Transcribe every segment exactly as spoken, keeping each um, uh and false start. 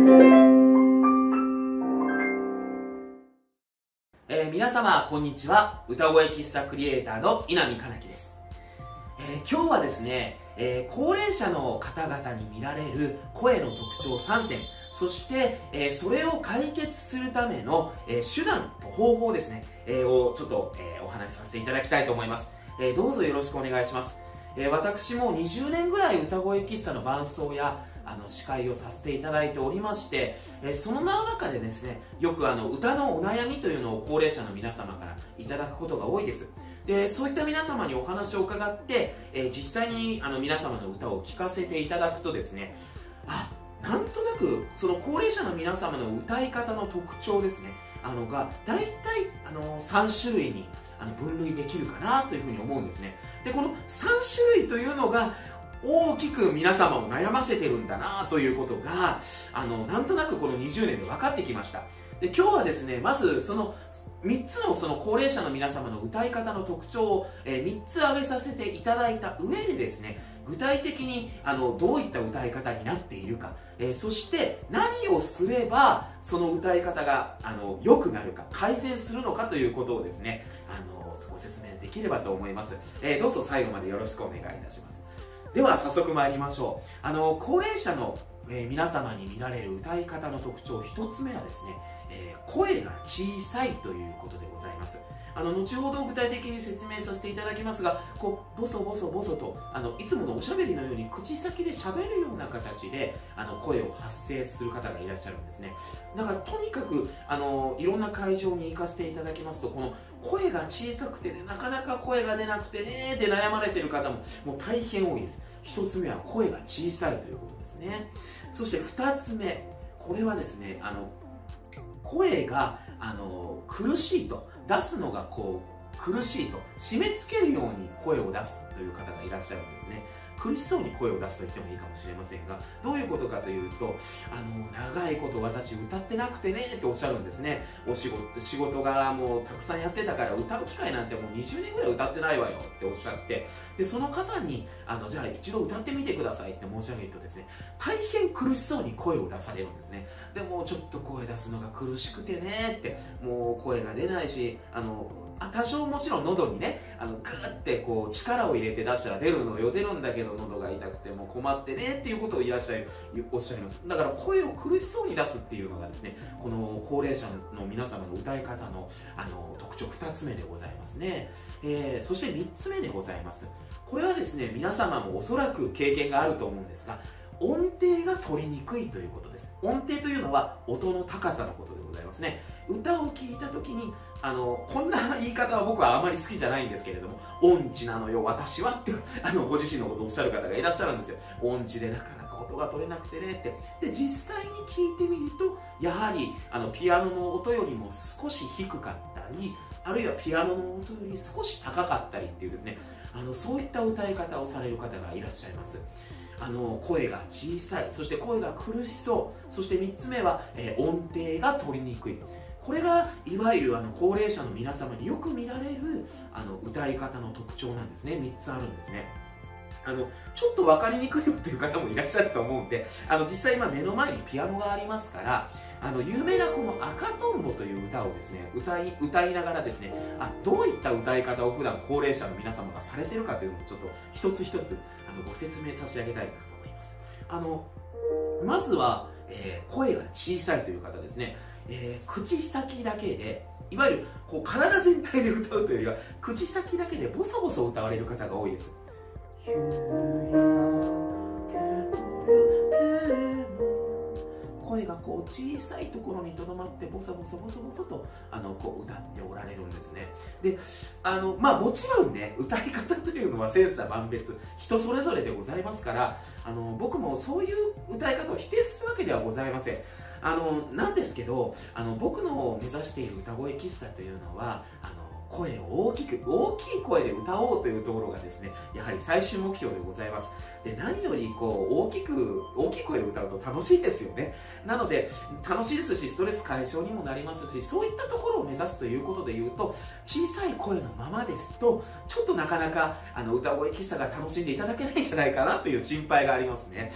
えー、皆様こんにちは。歌声喫茶クリエイターの稲見かなきです。えー、今日はですね、えー、高齢者の方々に見られる声の特徴さんてん、そして、えー、それを解決するための、えー、手段と方法ですね、えー、をちょっと、えー、お話しさせていただきたいと思います。えー、どうぞよろしくお願いします。えー、私もにじゅうねんぐらい歌声喫茶の伴奏やあの司会をさせていただいておりまして、えー、その中でですね、よくあの歌のお悩みというのを高齢者の皆様からいただくことが多いです。でそういった皆様にお話を伺って、えー、実際にあの皆様の歌を聴かせていただくとですね、あ、なんとなくその高齢者の皆様の歌い方の特徴ですね、あのが大体あのさんしゅるいにあの分類できるかなというふうに思うんですね。でこのさんしゅるいというのが大きく皆様を悩ませてるんだなということがあのなんとなくこのにじゅうねんで分かってきました。で今日はですね、まずそのみっつのその高齢者の皆様の歌い方の特徴を、えー、みっつ挙げさせていただいた上でですね、具体的にあのどういった歌い方になっているか、えー、そして何をすればその歌い方があの良くなるか改善するのかということをですね、あのご説明できればと思います。えー、どうぞ最後までよろしくお願いいたします。では早速参りましょう。あの高齢者の、えー、皆様に見られる歌い方の特徴、ひとつめはですね、えー、声が小さいということでございます。あの後ほど具体的に説明させていただきますが、こうボソボソボソとあのいつものおしゃべりのように口先で喋るような形であの声を発声する方がいらっしゃるんですね。だからとにかくあのいろんな会場に行かせていただきますと、この声が小さくて、ね、なかなか声が出なくてねで悩まれている方ももう大変多いです。ひとつめは声が小さいということですね。そしてふたつめ、これはですね、あの声があの苦しいと、出すのがこう苦しいと締め付けるように声を出すという方がいらっしゃるんですね。苦しそうに声を出すと言ってもいいかもしれませんが、どういうことかというと、あの長いこと私歌ってなくてねっておっしゃるんですね。お仕事仕事がもうたくさんやってたから歌う機会なんてもうにじゅうねんぐらい歌ってないわよっておっしゃって、でその方にあのじゃあ一度歌ってみてくださいって申し上げるとですね、大変苦しそうに声を出されるんですね。でもちょっと声出すのが苦しくてねって、もう声が出ないし、あの多少もちろん喉にねあのグーってこう力を入れて出したら出るのよ、出るんだけど喉が痛くても困ってねっていうことをいらっしゃいおっしゃいます。だから声を苦しそうに出すっていうのがですね、この高齢者の皆様の歌い方のあの特徴ふたつめでございますね。えー、そしてみっつめでございます。これはですね、皆様もおそらく経験があると思うんですが、音程が取りにくいということです。音程というのは音の高さのことでございますね。歌を聴いた時にあのこんな言い方は僕はあまり好きじゃないんですけれども、音痴なのよ私はってあのご自身のことをおっしゃる方がいらっしゃるんですよ。音痴でなかなか音が取れなくてねって。で実際に聴いてみると、やはりあのピアノの音よりも少し低かったり、あるいはピアノの音より少し高かったりっていうですね、あのそういった歌い方をされる方がいらっしゃいます。あの声が小さい、そして声が苦しそう、そしてみっつめは、えー、音程が取りにくい。これがいわゆるあの高齢者の皆様によく見られるあの歌い方の特徴なんですね。みっつあるんですね。あのちょっと分かりにくいよという方もいらっしゃると思うんで、あの実際今目の前にピアノがありますから、あの有名なこの赤とんぼという歌をですね歌い歌いながらですね、あどういった歌い方を普段高齢者の皆様がされてるかというのをちょっと一つ一つあのご説明差し上げたいなと思います。あのまずは、えー、声が小さいという方ですね、えー、口先だけで、いわゆるこう体全体で歌うというよりは口先だけでボソボソ歌われる方が多いです。声がこう小さいところにとどまってボソボソボソボソとあのこう歌っておられるんですね。であのまあもちろんね、歌い方というのは千差万別、人それぞれでございますから、あの僕もそういう歌い方を否定するわけではございません。あのなんですけど、あの僕の目指している歌声喫茶というのは、あの声を大きく大きい声で歌おうというところがですね、やはり最終目標でございます。で何よりこう大きく大きい声で歌うと楽しいですよね。なので楽しいですし、ストレス解消にもなりますし、そういったところを目指すということでいうと、小さい声のままですとちょっとなかなかあの歌声喫茶が楽しんでいただけないんじゃないかなという心配がありますね。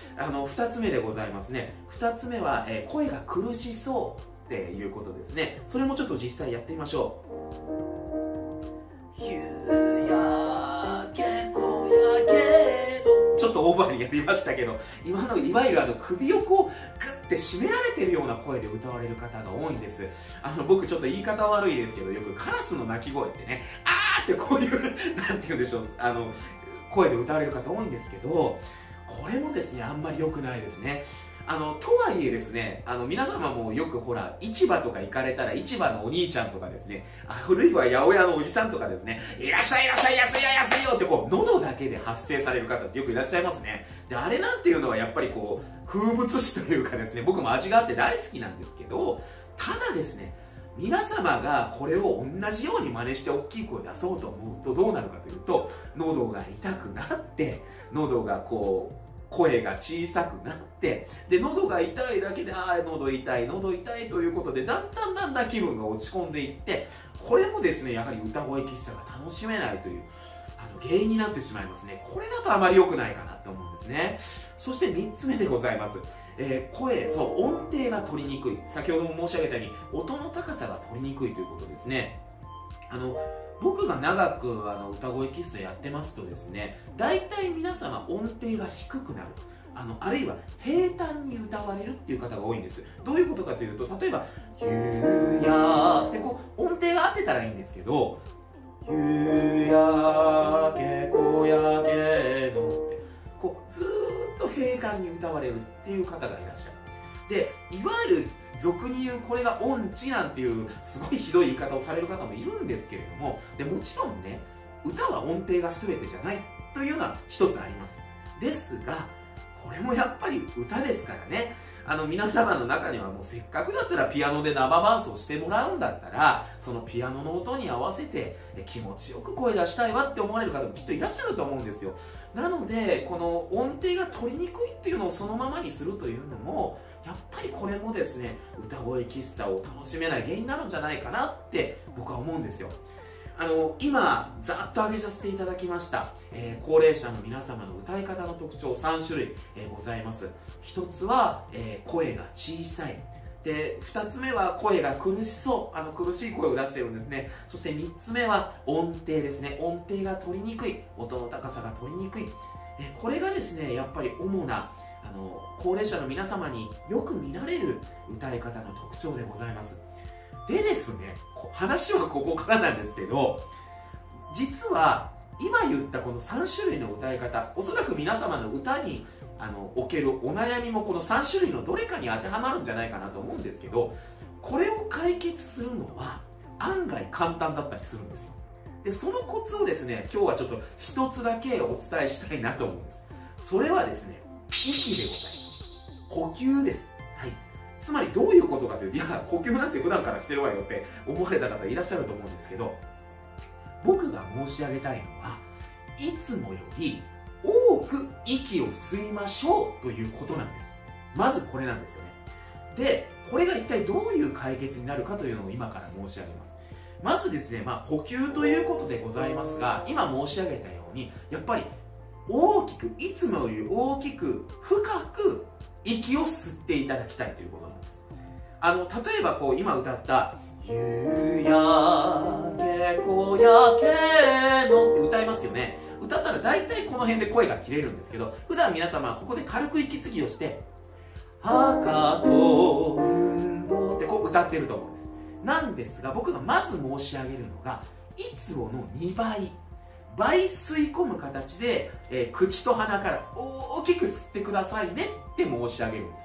あのふたつめでございますね。ふたつめは、えー、声が苦しそうっていうことですね。それもちょっと実際やってみましょう。夕焼け小焼けのちょっとオーバーにやりましたけど、今のいわゆるあの首をこうグッて締められてるような声で歌われる方が多いんです。あの僕ちょっと言い方悪いですけど、よくカラスの鳴き声ってね、あーってこういうなんて言うんでしょう、あの声で歌われる方多いんですけど、これもですねあんまり良くないですね。あのとはいえですね、あの皆様もよくほら市場とか行かれたら、市場のお兄ちゃんとかですね、あるいは八百屋のおじさんとかですね、いらっしゃいいらっしゃい、安いよ安いよってこう喉だけで発声される方ってよくいらっしゃいますね。であれなんていうのはやっぱりこう風物詩というかですね、僕も味があって大好きなんですけど、ただですね、皆様がこれを同じように真似して大きい声を出そうと思うとどうなるかというと、喉が痛くなって、喉がこう声が小さくなって、で喉が痛いだけで、ああ喉痛い喉痛いということで、だんだんだんだん気分が落ち込んでいって、これもですねやはり歌声喫茶が楽しめないというあの原因になってしまいますね。これだとあまり良くないかなと思うんですね。そしてみっつめでございます。えー、声、そう音程が取りにくい。先ほども申し上げたように音の高さが取りにくいということですね。あの僕が長くあの歌声喫茶やってますとですね、大体皆様音程が低くなる、あのあるいは平坦に歌われるっていう方が多いんです。どういうことかというと、例えば「夕や」ってこう音程が合ってたらいいんですけど「夕焼け小焼けの」ってこうずーっと平坦に歌われるっていう方がいらっしゃる。でいわゆる俗に言うこれが音痴なんていうすごいひどい言い方をされる方もいるんですけれども、でもちろんね、歌は音程が全てじゃないというのは一つあります。ですがこれもやっぱり歌ですからね、あの皆様の中にはもうせっかくだったらピアノで生伴奏してもらうんだったら、そのピアノの音に合わせて気持ちよく声出したいわって思われる方もきっといらっしゃると思うんですよ。なのでこの音程が取りにくいっていうのをそのままにするというのも、やっぱりこれもですね歌声喫茶を楽しめない原因になるんじゃないかなって僕は思うんですよ。あの今ざっと挙げさせていただきました、えー、高齢者の皆様の歌い方の特徴さんしゅるい、えー、ございます。ひとつは、えー、声が小さいで、ふたつめは声が苦しそう、あの苦しい声を出しているんですね。そしてみっつめは音程ですね。音程が取りにくい、音の高さが取りにくい、えー、これがですねやっぱり主なあの高齢者の皆様によく見られる歌い方の特徴でございます。でですね、話はここからなんですけど、実は今言ったこのさんしゅるいの歌い方、おそらく皆様の歌にあのおけるお悩みもこのさんしゅるいのどれかに当てはまるんじゃないかなと思うんですけど、これを解決するのは案外簡単だったりするんですよ。でそのコツをですね今日はちょっと一つだけお伝えしたいなと思うんです。それはですね、息でございます。呼吸です。はい、つまりどういうことかというと、いや呼吸なんて普段からしてるわよって思われた方いらっしゃると思うんですけど、僕が申し上げたいのはいつもより多く息を吸いましょうということなんです。まずこれなんですよね。でこれが一体どういう解決になるかというのを今から申し上げます。まずですね、まあ、呼吸ということでございますが、今申し上げたようにやっぱり大きく、いつもより大きく深く息を吸っていただきたいということなんです。あの例えばこう今歌った「夕焼け小焼けの」って歌いますよね。歌ったら大体この辺で声が切れるんですけど、普段皆様はここで軽く息継ぎをして「赤と運ってこう歌ってると思うんです。なんですが僕がまず申し上げるのが、いつものにばい倍吸い込む形で、えー、口と鼻から大きく吸ってくださいねって申し上げるんです。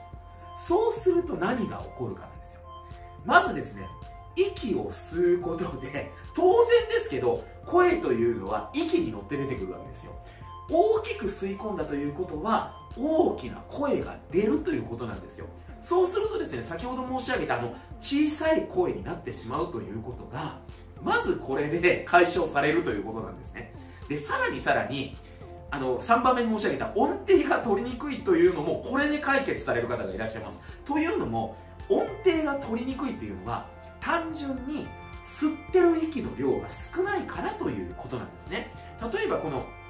そうすると何が起こるかなんですよ。まずですね、息を吸うことで当然ですけど声というのは息に乗って出てくるわけですよ。大きく吸い込んだということは大きな声が出るということなんですよ。そうするとですね、先ほど申し上げたあの小さい声になってしまうということがまずこれで解消されるということなんですね。でさらにさらにあのさんばんめに申し上げた音程が取りにくいというのもこれで解決される方がいらっしゃいます。というのも音程が取りにくいというのは単純に吸ってる息の量が少ないからということなんですね。例えばこの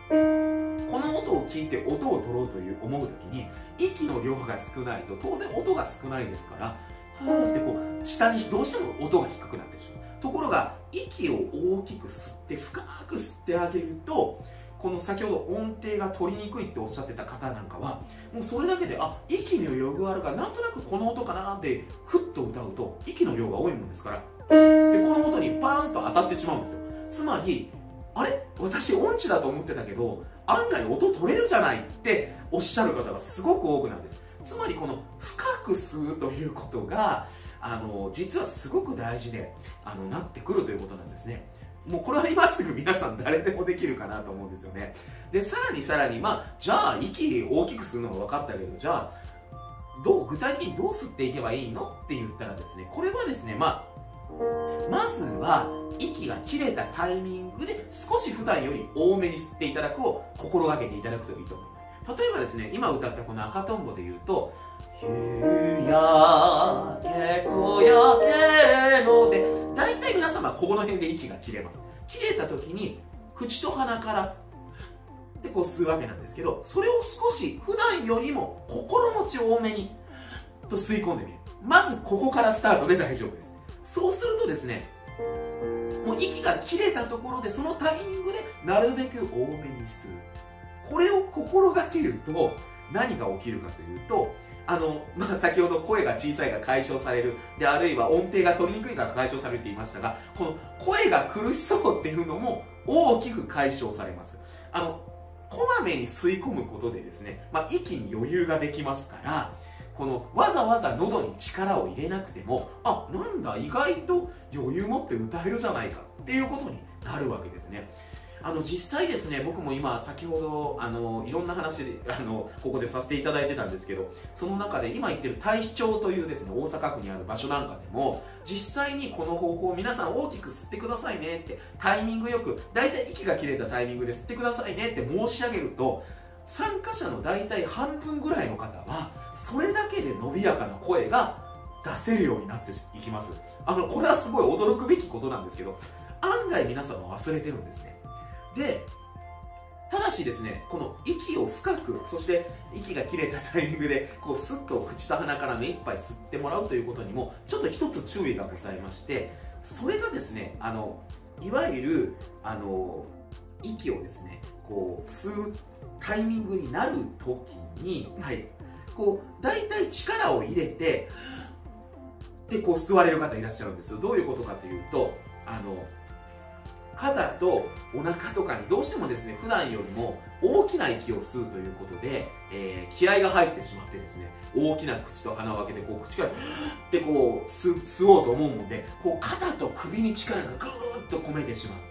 この音を聞いて音を取ろうという思う時に息の量が少ないと当然音が少ないですから、はーってこう下にどうしても音が低くなってしまう。ところが息を大きく吸って深く吸ってあげると、この先ほど音程が取りにくいっておっしゃってた方なんかはもうそれだけで、あ、息の余裕があるからなんとなくこの音かなってふっと歌うと息の量が多いもんですから、でこの音にバーンと当たってしまうんですよ。つまり、あれ私音痴だと思ってたけど案外音取れるじゃないっておっしゃる方がすごく多くなんです。つまりこの深く吸うということがあの実はすごく大事であのなってくるということなんですね。もうこれは今すぐ皆さん誰でもできるかなと思うんですよね。でさらにさらに、まあじゃあ息大きく吸うのは分かったけど、じゃあどう具体的にどう吸っていけばいいのって言ったらですね、これはですね、まあまずは息が切れたタイミングで少し普段より多めに吸っていただくを心がけていただくといいと思います。例えばですね、今歌ったこの赤とんぼで言うと「夕焼け小焼けの」で大体皆様ここの辺で息が切れます。切れた時に口と鼻からでこう吸うわけなんですけど、それを少し普段よりも心持ち多めにと吸い込んでみる。まずここからスタートで大丈夫です。そうするとですね、もう息が切れたところでそのタイミングでなるべく多めに吸う。これを心がけると何が起きるかというと、あの、まあ、先ほど声が小さいが解消されるで、あるいは音程が取りにくいが解消されるって言いましたが、この声が苦しそうっていうのも大きく解消されます。あのこまめに吸い込むことでですね、まあ、息に余裕ができますから、このわざわざ喉に力を入れなくても、あ、なんだ意外と余裕持って歌えるじゃないかっていうことになるわけですね。あの実際ですね、僕も今先ほどあのいろんな話あのここでさせていただいてたんですけど、その中で今言ってる太子町というですね大阪府にある場所なんかでも実際にこの方法を皆さん大きく吸ってくださいねってタイミングよく、だいたい息が切れたタイミングで吸ってくださいねって申し上げると、参加者のだいたい半分ぐらいの方はそれだけで伸びやかな声が出せるようになっていきます。あのこれはすごい驚くべきことなんですけど、案外皆さんは忘れてるんですね。でただしですね、この息を深く、そして息が切れたタイミングでこうスッと口と鼻から目いっぱい吸ってもらうということにもちょっと一つ注意がございまして、それがですね、あのいわゆるあの息をですねこう吸うタイミングになる時に、はい、こうだいたい力を入れてでこう吸われる方いらっしゃるんですよ。どういうことかというと、あの肩とお腹とかにどうしてもですね普段よりも大きな息を吸うということで、えー、気合が入ってしまってですね、大きな口と鼻を開けてこう口からってこう 吸, 吸おうと思うもんで、こう肩と首に力がぐーっと込めてしまって、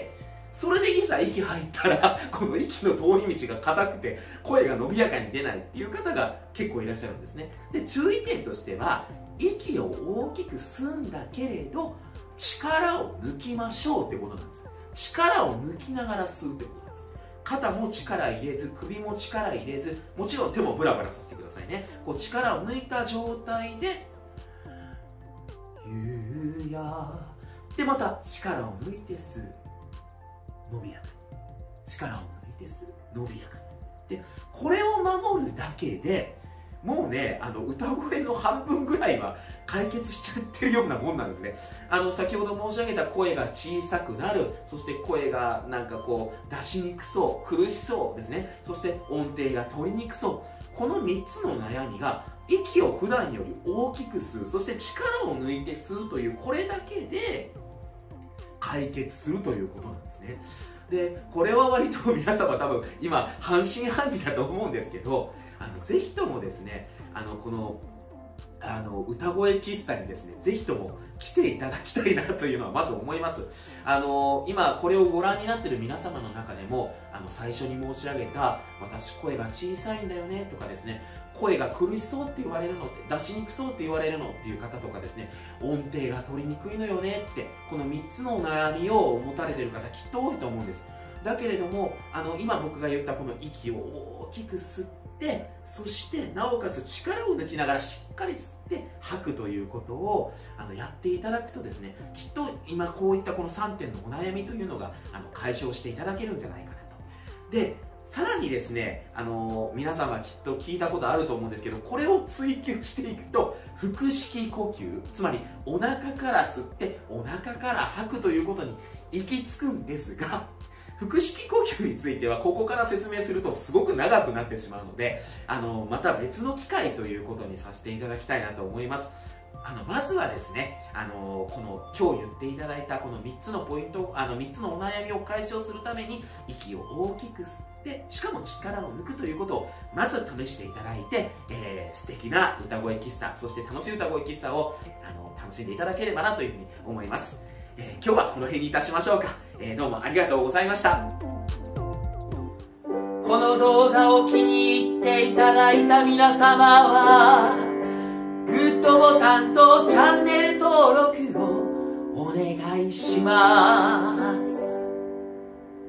それでいざ息入ったらこの息の通り道が硬くて声が伸びやかに出ないっていう方が結構いらっしゃるんですね。で注意点としては、息を大きく吸うんだけれど力を抜きましょうってことなんです。力を抜きながら吸うってことなんです。肩も力入れず、首も力入れず、もちろん手もブラブラさせてくださいね。こう力を抜いた状態でゆうやでまた力を抜いて吸う、伸びやかに力を抜いて吸う、伸びやかに。でこれを守るだけでもうね、あの歌声の半分ぐらいは解決しちゃってるようなもんなんですね。あの先ほど申し上げた声が小さくなる、そして声がなんかこう出しにくそう、苦しそうですね、そして音程が取りにくそう、このみっつの悩みが息を普段より大きく吸う、そして力を抜いて吸うというこれだけで解決するということなんですね。でこれは割と皆様多分今半信半疑だと思うんですけど、あのぜひともですね、あのこのあの歌声喫茶にですねぜひとも来ていただきたいなというのはまず思います。あの今これをご覧になっている皆様の中でも、あの最初に申し上げた私声が小さいんだよねとかですね、声が苦しそうって言われるのって、出しにくそうって言われるのっていう方とかですね、音程が取りにくいのよねって、このみっつの悩みを持たれている方きっと多いと思うんです。だけれども、あの今僕が言ったこの息を大きく吸って、そしてなおかつ力を抜きながらしっかり吸って吐くということをあのやっていただくとですね、きっと今こういったこのさんてんのお悩みというのがあの解消していただけるんじゃないかなと。 でさらにですね、あのー、皆さんはきっと聞いたことあると思うんですけど、これを追求していくと腹式呼吸、つまりお腹から吸ってお腹から吐くということに行き着くんですが、腹式呼吸についてはここから説明するとすごく長くなってしまうので、あのー、また別の機会ということにさせていただきたいなと思います。あのまずはですね、あのこの今日言っていただいたこのみっつのポイント、あのみっつのお悩みを解消するために息を大きく吸ってしかも力を抜くということをまず試していただいて、えー、素敵な歌声喫茶、そして楽しい歌声喫茶をあの楽しんでいただければなというふうに思います。えー、今日はこの辺にいたしましょうか。えー、どうもありがとうございました。この動画を気に入っていただいた皆様はグッドボタンとチャンネル登録をお願いします。